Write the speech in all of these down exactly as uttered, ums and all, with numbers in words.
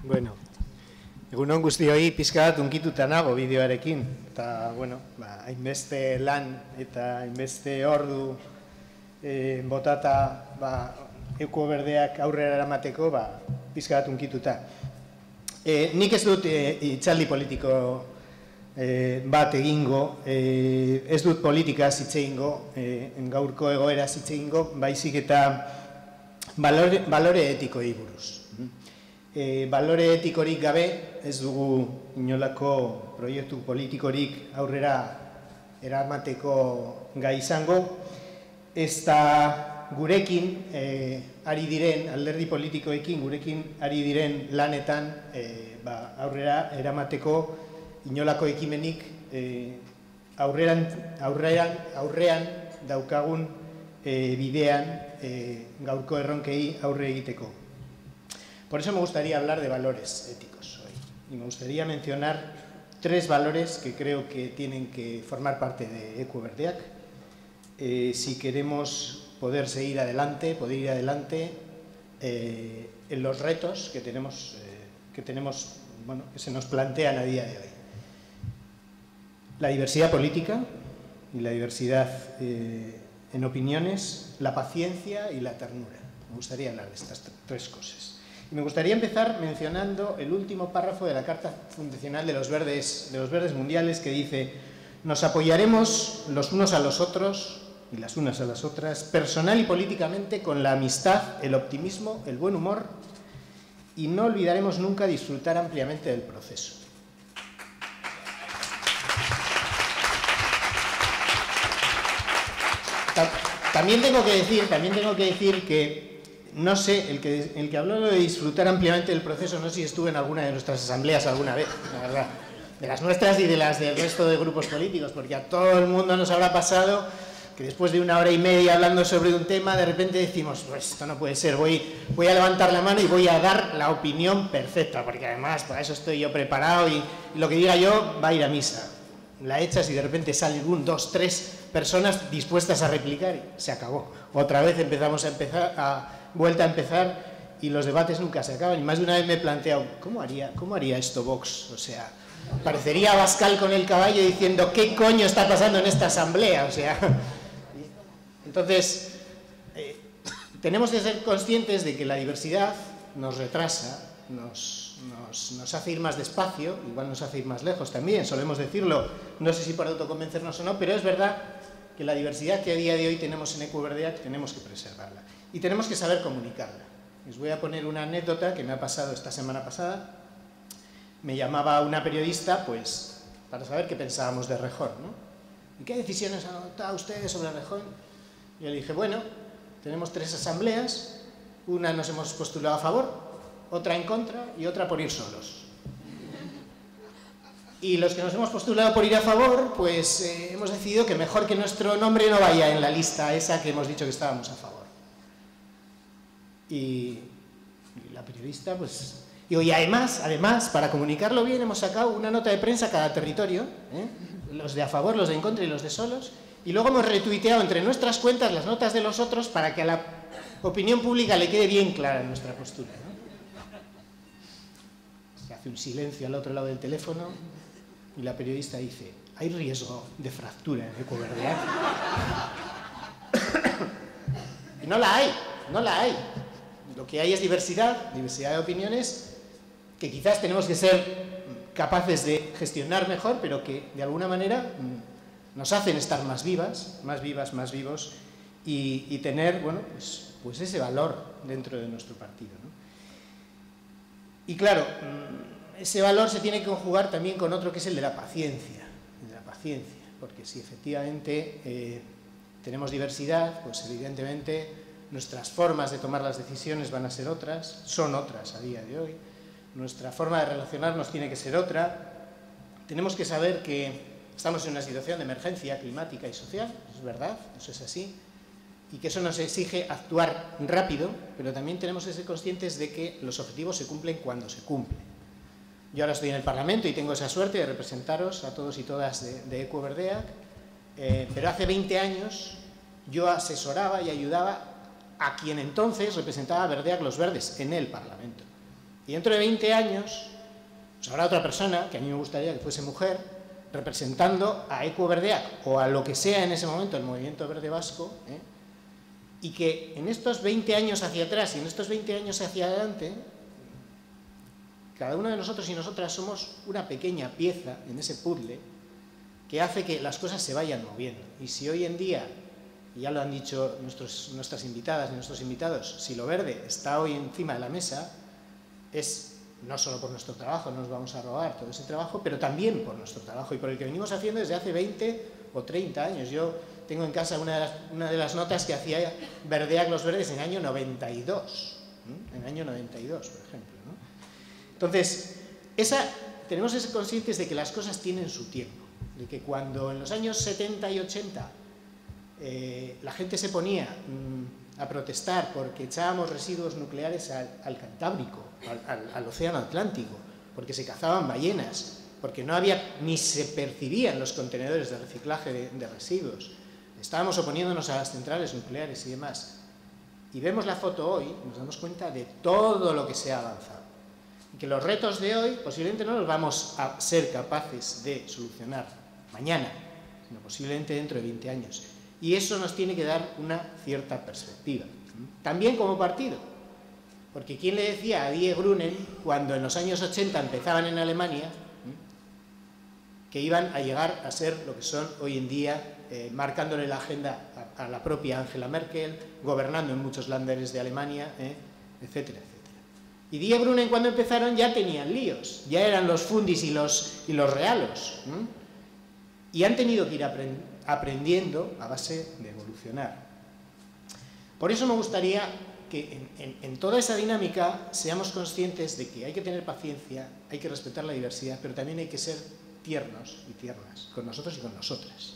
Bueno, egunon guztioi pizka bat unkituta nago bideoarekin, eta, bueno, ba, hainbeste lan eta hainbeste ordu e, botata, ba, Eko Berdeak aurrera eramateko, ba, pizka bat unkituta. E, nik ez dut e, itzaldi politiko e, bat egingo, e, ez dut politikaz hitz egingo, e, gaurko egoera hitz egingo, baizik eta balore, balore etikoi buruz. E, balore etikorik gabe ez dugu inolako proiektu politikorik aurrera eramateko gai izango, ezta gurekin e, ari diren, alderdi politikoekin gurekin ari diren lanetan e, ba, aurrera eramateko inolako ekimenik e, aurrean, aurrean, aurrean daukagun e, bidean e, gaurko erronkei aurre egiteko. Por eso me gustaría hablar de valores éticos hoy. Y me gustaría mencionar tres valores que creo que tienen que formar parte de Eko Berdeak. Eh, si queremos poder seguir adelante, poder ir adelante eh, en los retos que tenemos, eh, que tenemos, bueno, que se nos plantean a día de hoy. La diversidad política y la diversidad eh, en opiniones, la paciencia y la ternura. Me gustaría hablar de estas tres cosas. Me gustaría empezar mencionando el último párrafo de la Carta Fundacional de los Verdes, de los Verdes Mundiales, que dice: nos apoyaremos los unos a los otros y las unas a las otras, personal y políticamente, con la amistad, el optimismo, el buen humor, y no olvidaremos nunca disfrutar ampliamente del proceso. También tengo que decir, también tengo que decir que no sé, el que, el que habló de disfrutar ampliamente del proceso, no sé si estuve en alguna de nuestras asambleas alguna vez, la verdad, de las nuestras y de las del resto de grupos políticos, porque a todo el mundo nos habrá pasado que después de una hora y media hablando sobre un tema, de repente decimos, pues esto no puede ser, voy, voy a levantar la mano y voy a dar la opinión perfecta, porque además para eso estoy yo preparado y, y lo que diga yo va a ir a misa. La echas y de repente salen un, dos, tres personas dispuestas a replicar y se acabó. Otra vez empezamos a empezar a... vuelta a empezar y los debates nunca se acaban. Y más de una vez me he planteado, ¿cómo haría, cómo haría esto Vox? O sea, parecería Abascal con el caballo diciendo, ¿qué coño está pasando en esta asamblea? O sea, entonces, eh, tenemos que ser conscientes de que la diversidad nos retrasa, nos, nos, nos hace ir más despacio, igual nos hace ir más lejos también, solemos decirlo, no sé si por autoconvencernos o no, pero es verdad que la diversidad que a día de hoy tenemos en Eko Berdeak tenemos que preservarla. Y tenemos que saber comunicarla. Les voy a poner una anécdota que me ha pasado esta semana pasada. Me llamaba una periodista, pues, para saber qué pensábamos de Errejón, ¿no? ¿Y qué decisiones han adoptado ustedes sobre Errejón? Yo le dije, bueno, tenemos tres asambleas, una nos hemos postulado a favor, otra en contra y otra por ir solos. Y los que nos hemos postulado por ir a favor, pues eh, hemos decidido que mejor que nuestro nombre no vaya en la lista esa que hemos dicho que estábamos a favor. Y, y la periodista, pues... Y, y además, además, para comunicarlo bien, hemos sacado una nota de prensa a cada territorio, ¿eh? Los de a favor, los de en contra y los de solos, y luego hemos retuiteado entre nuestras cuentas las notas de los otros para que a la opinión pública le quede bien clara nuestra postura, ¿no? Se hace un silencio al otro lado del teléfono y la periodista dice, ¿hay riesgo de fractura en Eko Berdeak? Y no la hay, no la hay. Lo que hay es diversidad, diversidad de opiniones, que quizás tenemos que ser capaces de gestionar mejor, pero que de alguna manera nos hacen estar más vivas, más vivas, más vivos, y, y tener, bueno, pues, pues ese valor dentro de nuestro partido, ¿no? Y claro, ese valor se tiene que conjugar también con otro que es el de la paciencia, el de la paciencia, porque si efectivamente eh, tenemos diversidad, pues evidentemente nuestras formas de tomar las decisiones van a ser otras, son otras a día de hoy. Nuestra forma de relacionarnos tiene que ser otra. Tenemos que saber que estamos en una situación de emergencia climática y social, es verdad, eso es así, y que eso nos exige actuar rápido, pero también tenemos que ser conscientes de que los objetivos se cumplen cuando se cumplen. Yo ahora estoy en el Parlamento y tengo esa suerte de representaros a todos y todas de, de Eko Berdeak, eh, pero hace veinte años yo asesoraba y ayudaba a quien entonces representaba a Berdeak Los Verdes en el Parlamento. Y dentro de veinte años, pues habrá otra persona, que a mí me gustaría que fuese mujer, representando a Equo Berdeak o a lo que sea en ese momento el movimiento verde vasco, ¿eh? Y que en estos veinte años hacia atrás y en estos veinte años hacia adelante, cada uno de nosotros y nosotras somos una pequeña pieza en ese puzzle que hace que las cosas se vayan moviendo. Y si hoy en día, y ya lo han dicho nuestros, nuestras invitadas y nuestros invitados, si lo verde está hoy encima de la mesa, es no solo por nuestro trabajo, no nos vamos a robar todo ese trabajo, pero también por nuestro trabajo y por el que venimos haciendo desde hace veinte o treinta años. Yo tengo en casa una de las, una de las notas que hacía Berdeak Los Verdes en el año noventa y dos, ¿no? En el año noventa y dos, por ejemplo, ¿no? Entonces, esa, tenemos que ser conscientes de que las cosas tienen su tiempo, de que cuando en los años setenta y ochenta eh, la gente se ponía mmm, a protestar porque echábamos residuos nucleares al, al Cantábrico, al, al, al Océano Atlántico, porque se cazaban ballenas, porque no había ni se percibían los contenedores de reciclaje de, de residuos, estábamos oponiéndonos a las centrales nucleares y demás, y vemos la foto hoy, nos damos cuenta de todo lo que se ha avanzado. Y que los retos de hoy posiblemente no los vamos a ser capaces de solucionar mañana, sino posiblemente dentro de veinte años. Y eso nos tiene que dar una cierta perspectiva. También como partido, porque ¿quién le decía a Die Grünen, cuando en los años ochenta empezaban en Alemania, que iban a llegar a ser lo que son hoy en día, eh, marcándole la agenda a, a la propia Angela Merkel, gobernando en muchos länderes de Alemania, eh, etcétera, etcétera. Y Die Grünen cuando empezaron ya tenían líos, ya eran los fundis y los, y los realos, ¿eh? Y han tenido que ir aprend aprendiendo a base de evolucionar. Por eso me gustaría que en, en, en toda esa dinámica seamos conscientes de que hay que tener paciencia, hay que respetar la diversidad, pero también hay que ser tiernos y tiernas con nosotros y con nosotras.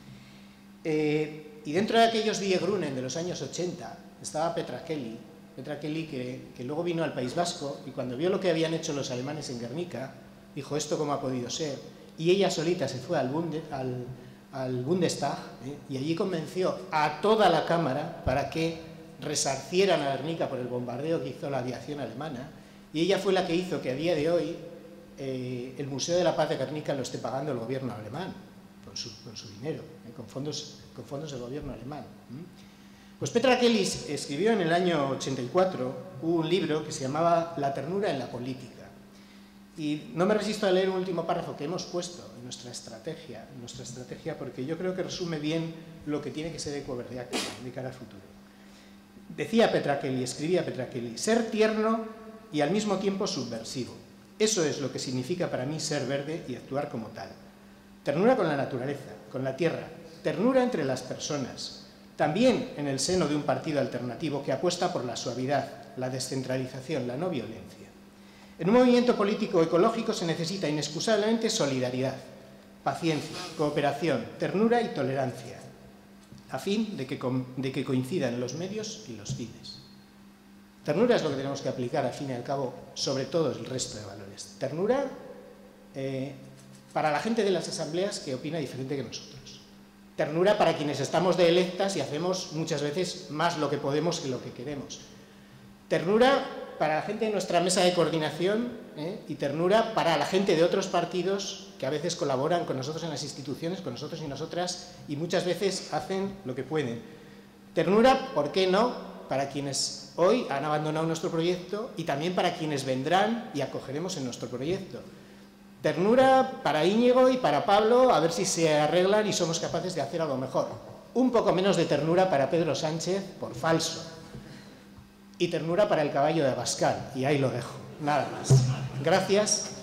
Eh, y dentro de aquellos Die Grünen de los años ochenta estaba Petra Kelly, Petra Kelly que, que luego vino al País Vasco y cuando vio lo que habían hecho los alemanes en Guernica, dijo, ¿esto cómo ha podido ser? Y ella solita se fue al, Bunde, al, al Bundestag, ¿eh? Y allí convenció a toda la Cámara para que resarcieran a Guernica por el bombardeo que hizo la aviación alemana, y ella fue la que hizo que a día de hoy eh, el Museo de la Paz de Guernica lo esté pagando el gobierno alemán, con su, con su dinero, ¿eh? con, fondos, con fondos del gobierno alemán. ¿eh? Pues Petra Kelly escribió en el año ochenta y cuatro un libro que se llamaba La ternura en la política. Y no me resisto a leer un último párrafo que hemos puesto en nuestra estrategia, en nuestra estrategia porque yo creo que resume bien lo que tiene que ser Equo Berdeak de cara al futuro. Decía Petra Kelly, escribía Petra Kelly, ser tierno y al mismo tiempo subversivo. Eso es lo que significa para mí ser verde y actuar como tal. Ternura con la naturaleza, con la tierra, ternura entre las personas, también en el seno de un partido alternativo que apuesta por la suavidad, la descentralización, la no violencia. En un movimiento político ecológico se necesita inexcusablemente solidaridad, paciencia, cooperación, ternura y tolerancia, a fin de que, de que coincidan los medios y los fines. Ternura es lo que tenemos que aplicar, al fin y al cabo, sobre todo el resto de valores. Ternura eh, para la gente de las asambleas que opina diferente que nosotros. Ternura para quienes estamos de electas y hacemos muchas veces más lo que podemos que lo que queremos. Ternura para la gente de nuestra mesa de coordinación ¿eh? y ternura para la gente de otros partidos que a veces colaboran con nosotros en las instituciones, con nosotros y nosotras, y muchas veces hacen lo que pueden. Ternura, ¿por qué no?, para quienes hoy han abandonado nuestro proyecto y también para quienes vendrán y acogeremos en nuestro proyecto. Ternura para Íñigo y para Pablo, a ver si se arreglan y somos capaces de hacer algo mejor. Un poco menos de ternura para Pedro Sánchez, por falso. Y ternura para el caballo de Abascal, y ahí lo dejo. Nada más. Gracias.